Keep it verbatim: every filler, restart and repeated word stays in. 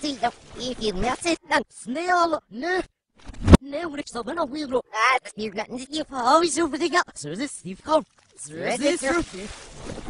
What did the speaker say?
Steve, if you mess it, then snail, no. No, we're so gonna wheel. Ah, you're not, you've always over the gap. So this Steve, come. So this,